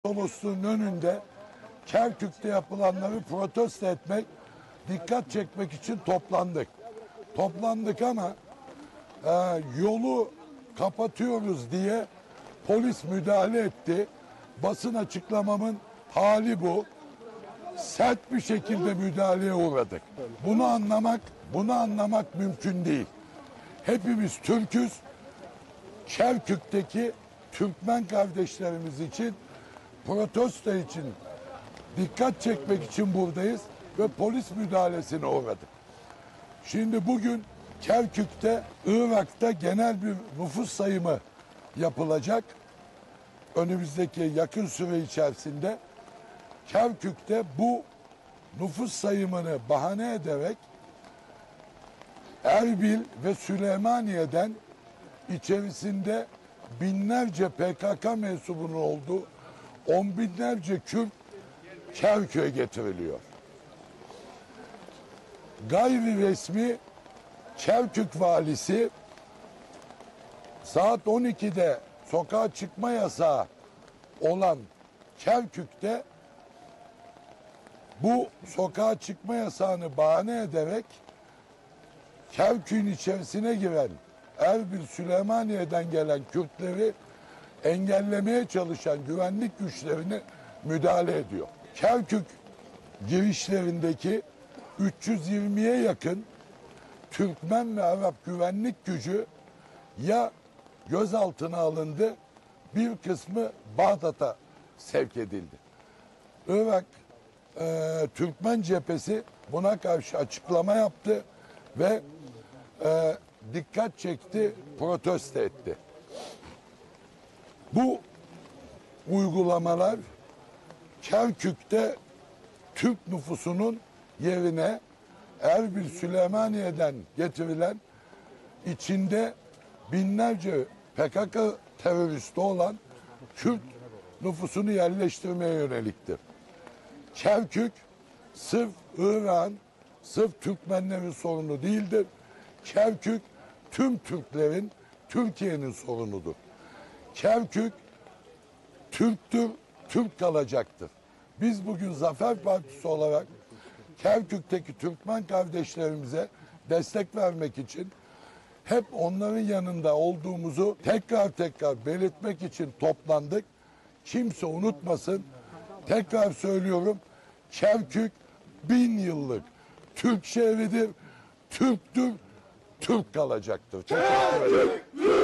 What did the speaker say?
Konsolosluğun önünde Kerkük'te yapılanları protesto etmek, dikkat çekmek için toplandık. Toplandık ama yolu kapatıyoruz diye polis müdahale etti. Basın açıklamamın hali bu. Sert bir şekilde müdahaleye uğradık. Bunu anlamak mümkün değil. Hepimiz Türk'üz. Kerkük'teki Türkmen kardeşlerimiz için, protesto için, dikkat çekmek için buradayız ve polis müdahalesine uğradık. Şimdi bugün Kerkük'te, Irak'ta genel bir nüfus sayımı yapılacak. Önümüzdeki yakın süre içerisinde Kerkük'te bu nüfus sayımını bahane ederek Erbil ve Süleymaniye'den içerisinde binlerce PKK mensubunun olduğu on binlerce Kürt Kerkük'e getiriliyor. Gayri resmi Kerkük valisi saat 12'de sokağa çıkma yasağı olan Kerkük'te bu sokağa çıkma yasağını bahane ederek Kerkük'ün içerisine giren Erbil, Süleymaniye'den gelen Kürtleri engellemeye çalışan güvenlik güçlerine müdahale ediyor. Kerkük girişlerindeki 320'ye yakın Türkmen ve Arap güvenlik gücü ya gözaltına alındı, bir kısmı Bağdat'a sevk edildi. Irak Türkmen cephesi buna karşı açıklama yaptı ve dikkat çekti, protesto etti. Bu uygulamalar Kerkük'te Türk nüfusunun yerine Erbil, Süleymaniye'den getirilen, içinde binlerce PKK teröristi olan Kürt nüfusunu yerleştirmeye yöneliktir. Kerkük sırf Irak'ın, sırf Türkmenlerin sorunu değildir. Kerkük tüm Türklerin, Türkiye'nin sorunudur. Kerkük Türktür, Türk kalacaktır. Biz bugün Zafer Partisi olarak Kerkük'teki Türkmen kardeşlerimize destek vermek için hep onların yanında olduğumuzu tekrar belirtmek için toplandık. Kimse unutmasın. Tekrar söylüyorum. Kerkük 1000 yıllık Türk şehridir, Türktür, Türk kalacaktır. Teşekkür ederim.